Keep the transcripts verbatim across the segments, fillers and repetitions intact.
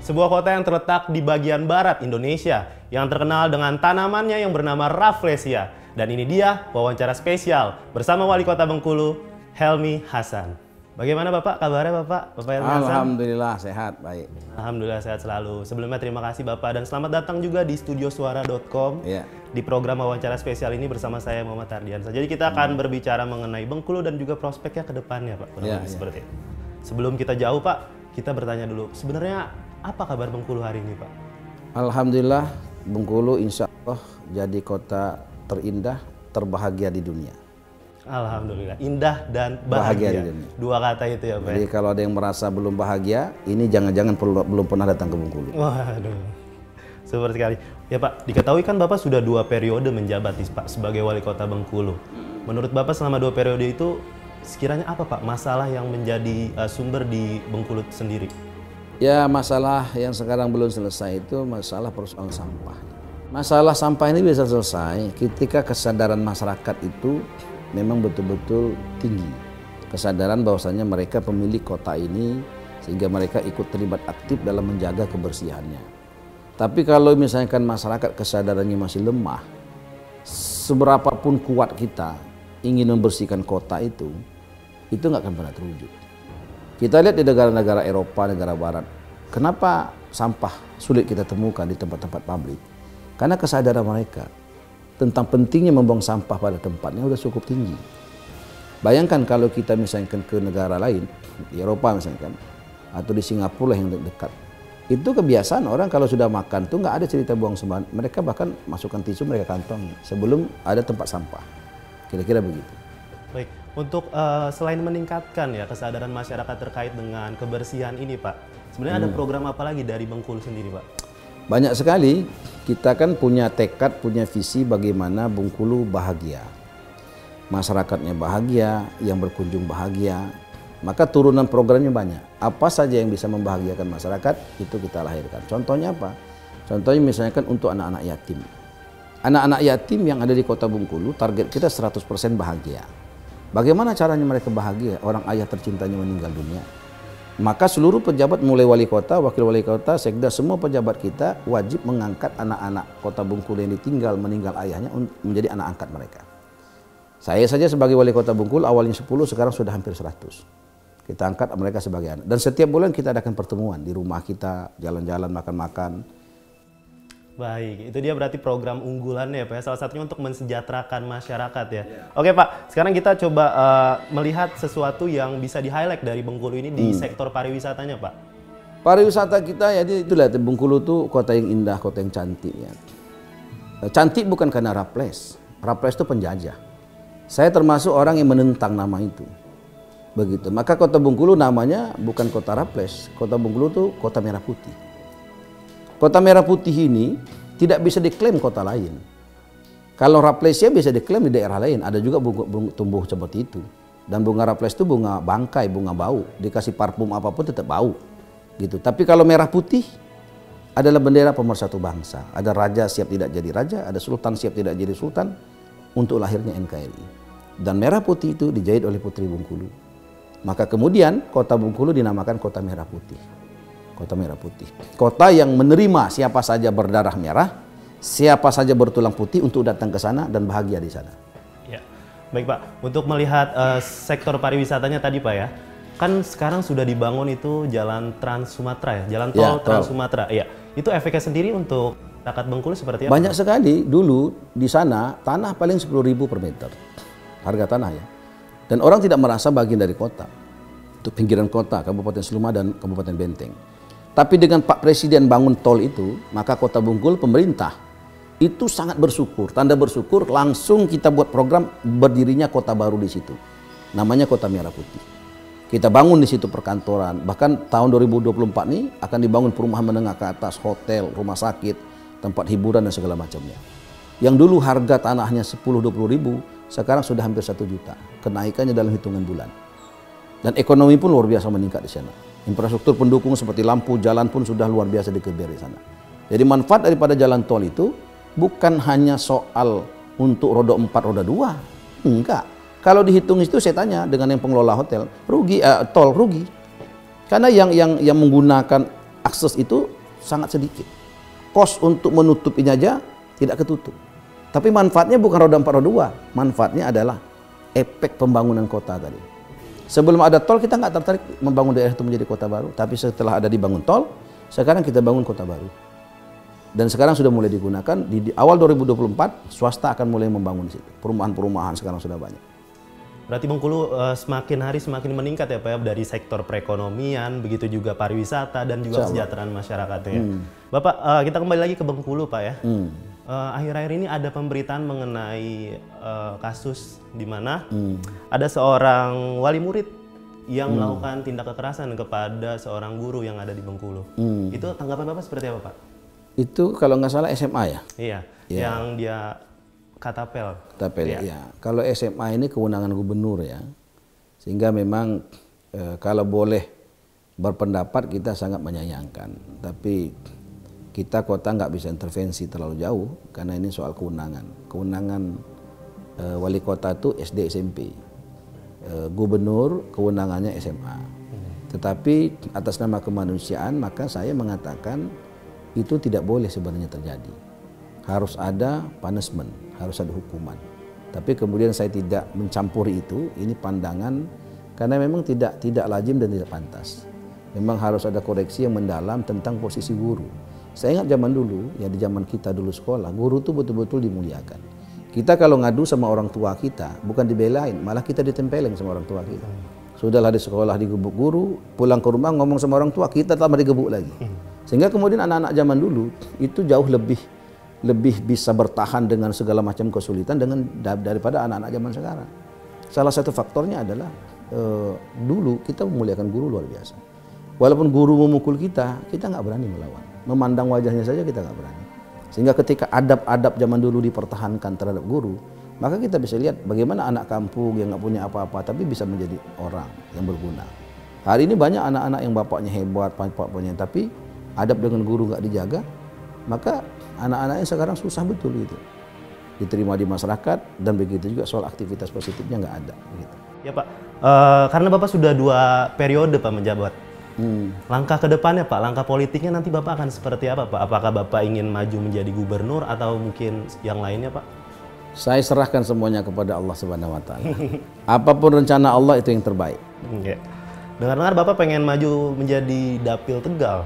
sebuah kota yang terletak di bagian barat Indonesia yang terkenal dengan tanamannya yang bernama Rafflesia. Dan ini dia wawancara spesial bersama Wali Kota Bengkulu, Helmy Hasan. Bagaimana Bapak kabarnya Bapak? Bapak Helmy Hasan? Alhamdulillah sehat, baik. Alhamdulillah sehat selalu. Sebelumnya terima kasih Bapak dan selamat datang juga di studio suara dot com. Ya. Di program wawancara spesial ini bersama saya Muhammad Ardiansa. Jadi kita akan hmm. berbicara mengenai Bengkulu dan juga prospeknya ke depannya Pak. Ya, ya. Seperti itu. Sebelum kita jauh Pak, kita bertanya dulu. Sebenarnya apa kabar Bengkulu hari ini Pak? Alhamdulillah Bengkulu insya Allah jadi kota terindah, terbahagia di dunia. Alhamdulillah, indah dan bahagia. Bahagia di dunia. Dua kata itu ya Pak. Jadi kalau ada yang merasa belum bahagia, ini jangan-jangan belum pernah datang ke Bengkulu. Waduh, super sekali. Ya Pak, diketahui kan Bapak sudah dua periode menjabat Pak sebagai Wali Kota Bengkulu. Menurut Bapak selama dua periode itu, sekiranya apa Pak masalah yang menjadi uh, sumber di Bengkulu sendiri? Ya, masalah yang sekarang belum selesai itu masalah persoalan sampah. Masalah sampah ini bisa selesai ketika kesadaran masyarakat itu memang betul-betul tinggi. Kesadaran bahwasanya mereka pemilik kota ini sehingga mereka ikut terlibat aktif dalam menjaga kebersihannya. Tapi kalau misalkan masyarakat kesadarannya masih lemah, seberapapun kuat kita ingin membersihkan kota itu, itu nggak akan pernah terwujud. Kita lihat di negara-negara Eropa, negara Barat, kenapa sampah sulit kita temukan di tempat-tempat publik? Karena kesadaran mereka tentang pentingnya membuang sampah pada tempatnya sudah cukup tinggi. Bayangkan kalau kita misalkan ke negara lain, di Eropa misalkan, atau di Singapura yang dekat, itu kebiasaan orang kalau sudah makan tuh nggak ada cerita buang sembarangan. Mereka bahkan masukkan tisu mereka kantongi sebelum ada tempat sampah. Kira-kira begitu. Baik, untuk uh, selain meningkatkan ya kesadaran masyarakat terkait dengan kebersihan ini Pak, sebenarnya hmm. ada program apa lagi dari Bengkulu sendiri Pak? Banyak sekali. Kita kan punya tekad, punya visi bagaimana Bengkulu bahagia. Masyarakatnya bahagia, yang berkunjung bahagia. Maka turunan programnya banyak. Apa saja yang bisa membahagiakan masyarakat, itu kita lahirkan. Contohnya apa? Contohnya misalnya kan untuk anak-anak yatim. Anak-anak yatim yang ada di kota Bengkulu, target kita seratus persen bahagia. Bagaimana caranya mereka bahagia? Orang ayah tercintanya meninggal dunia. Maka seluruh pejabat mulai wali kota, wakil wali kota, sekda, semua pejabat kita wajib mengangkat anak-anak kota Bengkulu yang ditinggal meninggal ayahnya menjadi anak angkat mereka. Saya saja sebagai wali kota Bengkulu awalnya sepuluh, sekarang sudah hampir seratus. Kita angkat mereka sebagai anak. Dan setiap bulan kita adakan pertemuan di rumah kita, jalan-jalan, makan-makan. Baik, itu dia berarti program unggulannya ya Pak ya, salah satunya untuk mensejahterakan masyarakat ya. Yeah. Oke Pak, sekarang kita coba uh, melihat sesuatu yang bisa di-highlight dari Bengkulu ini di hmm. sektor pariwisatanya Pak. Pariwisata kita ya itulah, Bengkulu itu kota yang indah, kota yang cantik ya. Cantik bukan karena Raffles, Raffles itu penjajah. Saya termasuk orang yang menentang nama itu. Begitu, maka kota Bengkulu namanya bukan kota Raffles, kota Bengkulu itu kota merah putih. Kota merah putih ini tidak bisa diklaim kota lain. Kalau Rafflesia bisa diklaim di daerah lain, ada juga bunga, bunga, tumbuh seperti itu. Dan bunga Raffles itu bunga bangkai, bunga bau. Dikasih parfum apapun tetap bau. Gitu. Tapi kalau merah putih adalah bendera pemersatu bangsa. Ada raja siap tidak jadi raja, ada sultan siap tidak jadi sultan untuk lahirnya N K R I. Dan merah putih itu dijahit oleh Putri Bengkulu. Maka kemudian kota Bengkulu dinamakan kota merah putih. Kota merah putih. Kota yang menerima siapa saja berdarah merah, siapa saja bertulang putih untuk datang ke sana dan bahagia di sana. Ya, baik Pak. Untuk melihat uh, sektor pariwisatanya tadi Pak ya, kan sekarang sudah dibangun itu jalan Trans Sumatera ya, jalan tol ya, Trans Sumatera. Iya, itu efeknya sendiri untuk rakyat Bengkulu seperti apa? Banyak sekali. Dulu di sana tanah paling sepuluh ribu per meter, harga tanah ya. Dan orang tidak merasa bagian dari kota. Itu pinggiran kota, Kabupaten Seluma dan Kabupaten Benteng. Tapi dengan Pak Presiden bangun tol itu, maka kota Bengkulu, pemerintah itu sangat bersyukur. Tanda bersyukur, langsung kita buat program berdirinya kota baru di situ. Namanya Kota Merah Putih. Kita bangun di situ perkantoran. Bahkan tahun dua ribu dua puluh empat ini akan dibangun perumahan menengah ke atas, hotel, rumah sakit, tempat hiburan dan segala macamnya. Yang dulu harga tanahnya sepuluh dua puluh ribu, sekarang sudah hampir satu juta. Kenaikannya dalam hitungan bulan. Dan ekonomi pun luar biasa meningkat di sana. Infrastruktur pendukung seperti lampu, jalan pun sudah luar biasa dikeber di sana. Jadi manfaat daripada jalan tol itu bukan hanya soal untuk roda empat, roda dua. Enggak. Kalau dihitung itu saya tanya dengan yang pengelola hotel, rugi, eh, tol rugi. Karena yang yang yang menggunakan akses itu sangat sedikit. Kos untuk menutupinya aja tidak ketutup. Tapi manfaatnya bukan roda empat roda dua, manfaatnya adalah efek pembangunan kota tadi. Sebelum ada tol kita nggak tertarik membangun daerah itu menjadi kota baru, tapi setelah ada dibangun tol, sekarang kita bangun kota baru. Dan sekarang sudah mulai digunakan, di, di awal dua ribu dua puluh empat swasta akan mulai membangun di situ. Perumahan-perumahan sekarang sudah banyak. Berarti Bengkulu uh, semakin hari semakin meningkat ya Pak ya, dari sektor perekonomian, begitu juga pariwisata dan juga kesejahteraan masyarakatnya. Hmm. Bapak, uh, kita kembali lagi ke Bengkulu Pak ya. Hmm. Uh, akhir-akhir ini ada pemberitaan mengenai uh, kasus di mana hmm. ada seorang wali murid yang hmm. melakukan tindak kekerasan kepada seorang guru yang ada di Bengkulu. Hmm. Itu tanggapan Bapak seperti apa Pak? Itu kalau nggak salah S M A ya? Iya, ya. Yang dia Katapel. Katapel ya. ya. Kalau S M A ini kewenangan gubernur ya. Sehingga memang e, kalau boleh berpendapat kita sangat menyayangkan. Tapi kita kota nggak bisa intervensi terlalu jauh karena ini soal kewenangan. Kewenangan e, wali kota itu S D S M P. E, gubernur kewenangannya S M A. Hmm. Tetapi atas nama kemanusiaan maka saya mengatakan itu tidak boleh sebenarnya terjadi. Harus ada punishment, harus ada hukuman. Tapi kemudian saya tidak mencampuri itu, ini pandangan karena memang tidak tidak lazim dan tidak pantas. Memang harus ada koreksi yang mendalam tentang posisi guru. Saya ingat zaman dulu, ya di zaman kita dulu sekolah, guru itu betul-betul dimuliakan. Kita kalau ngadu sama orang tua kita, bukan dibelain, malah kita ditempelin sama orang tua kita. Sudahlah di sekolah digebuk guru, pulang ke rumah ngomong sama orang tua, kita tambah digebuk lagi. Sehingga kemudian anak-anak zaman dulu itu jauh lebih lebih bisa bertahan dengan segala macam kesulitan dengan daripada anak-anak zaman sekarang. Salah satu faktornya adalah e, dulu kita memuliakan guru luar biasa. Walaupun guru memukul kita, kita nggak berani melawan. Memandang wajahnya saja kita nggak berani. Sehingga ketika adab-adab zaman dulu dipertahankan terhadap guru, maka kita bisa lihat bagaimana anak kampung yang nggak punya apa-apa tapi bisa menjadi orang yang berguna. Hari ini banyak anak-anak yang bapaknya hebat, bapaknya tapi adab dengan guru nggak dijaga, maka anak-anaknya sekarang susah betul gitu. Diterima di masyarakat dan begitu juga soal aktivitas positifnya nggak ada. Gitu. Ya Pak, uh, karena Bapak sudah dua periode Pak menjabat. Hmm. Langkah ke depannya Pak, langkah politiknya nanti Bapak akan seperti apa Pak? Apakah Bapak ingin maju menjadi gubernur atau mungkin yang lainnya Pak? Saya serahkan semuanya kepada Allah Subhanahu Wa Taala. Apapun rencana Allah itu yang terbaik. Okay. Dengar-dengar Bapak pengen maju menjadi Dapil Tegal.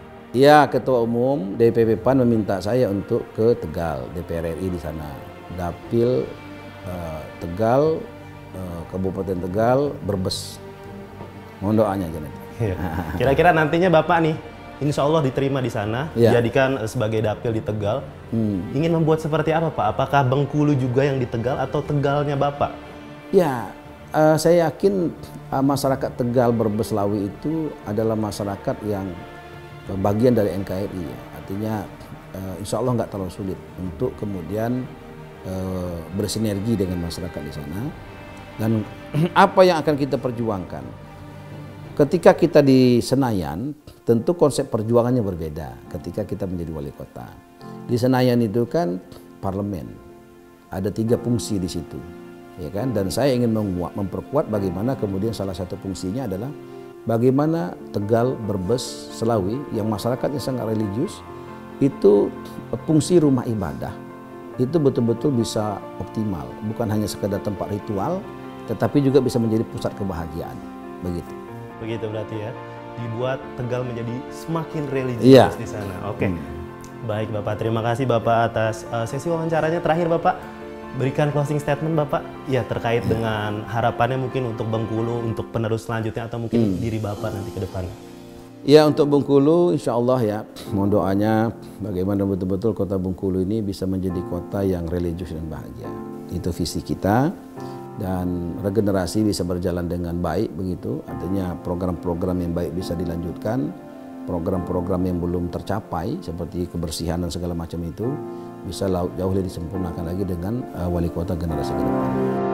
Ya, Ketua Umum D P P P A N meminta saya untuk ke Tegal, D P R R I di sana. Dapil uh, Tegal, uh, Kabupaten Tegal, Brebes. Mohon doanya aja nanti. Kira-kira nantinya Bapak nih, insya Allah diterima di sana, ya. Dijadikan sebagai Dapil di Tegal. Hmm. Ingin membuat seperti apa Pak? Apakah Bengkulu juga yang di Tegal atau Tegalnya Bapak? Ya, uh, saya yakin uh, masyarakat Tegal, Brebes, Lawi itu adalah masyarakat yang bagian dari N K R I, ya. Artinya uh, insya Allah nggak terlalu sulit untuk kemudian uh, bersinergi dengan masyarakat di sana. Dan apa yang akan kita perjuangkan? Ketika kita di Senayan, tentu konsep perjuangannya berbeda ketika kita menjadi wali kota. Di Senayan itu kan parlemen, ada tiga fungsi di situ, ya kan? Dan saya ingin memperkuat bagaimana kemudian salah satu fungsinya adalah bagaimana Tegal, Brebes, Selawi yang masyarakatnya sangat religius itu fungsi rumah ibadah itu betul-betul bisa optimal, bukan hanya sekedar tempat ritual tetapi juga bisa menjadi pusat kebahagiaan. Begitu. Begitu berarti ya, dibuat Tegal menjadi semakin religius ya. Di sana. Oke. Hmm. Baik Bapak, terima kasih Bapak atas uh, sesi wawancaranya. Terakhir Bapak, berikan closing statement Bapak ya terkait hmm. dengan harapannya mungkin untuk Bengkulu, untuk penerus selanjutnya atau mungkin hmm. diri Bapak nanti ke depannya. Ya, untuk Bengkulu insya Allah ya, mohon doanya bagaimana betul-betul kota Bengkulu ini bisa menjadi kota yang religius dan bahagia. Itu visi kita, dan regenerasi bisa berjalan dengan baik begitu, artinya program-program yang baik bisa dilanjutkan, program-program yang belum tercapai seperti kebersihan dan segala macam itu bisa jauh lebih disempurnakan lagi dengan uh, wali kota generasi ke depan.